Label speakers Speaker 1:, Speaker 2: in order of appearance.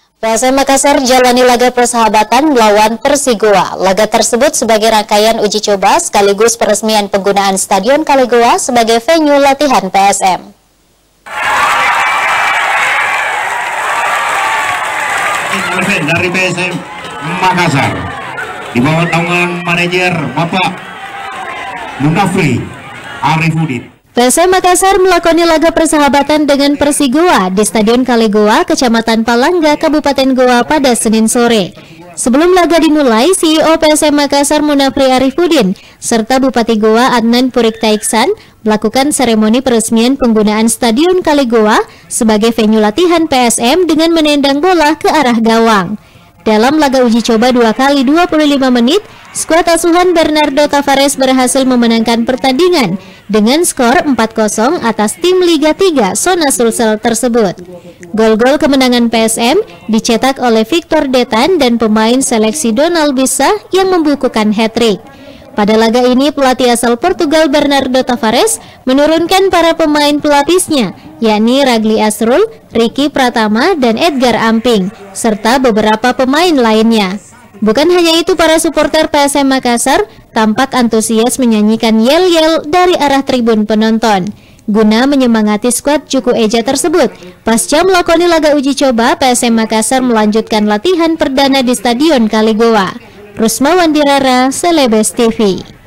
Speaker 1: PSM Makassar jalani laga persahabatan melawan Persigoa. Laga tersebut sebagai rangkaian uji coba sekaligus peresmian penggunaan Stadion Kalegoa sebagai venue latihan PSM.
Speaker 2: Dari PSM Makassar di bawah naungan manajer Bapak Munafri Arifudin.
Speaker 1: PSM Makassar melakoni laga persahabatan dengan Persigoa di Stadion Kalegoa, Kecamatan Palangga, Kabupaten Goa pada Senin sore. Sebelum laga dimulai, CEO PSM Makassar Munafri Arifudin serta Bupati Goa Adnan Purik Taiksan melakukan seremoni peresmian penggunaan Stadion Kalegoa sebagai venue latihan PSM dengan menendang bola ke arah gawang. Dalam laga uji coba 2 kali 25 menit, skuad asuhan Bernardo Tavares berhasil memenangkan pertandingan dengan skor 4-0 atas tim Liga 3 Zona Sulsel tersebut. Gol-gol kemenangan PSM dicetak oleh Victor Detan dan pemain seleksi Donald Bisa yang membukukan hat-trick. Pada laga ini, pelatih asal Portugal Bernardo Tavares menurunkan para pemain pelapisnya, yakni Ragli Asrul, Ricky Pratama, dan Edgar Amping, serta beberapa pemain lainnya. Bukan hanya itu, para supporter PSM Makassar tampak antusias menyanyikan yel-yel dari arah tribun penonton guna menyemangati skuad Cuku Eja tersebut. Pasca melakoni laga uji coba, PSM Makassar melanjutkan latihan perdana di Stadion Kalegoa. Rusma Wandirara, Celebes TV.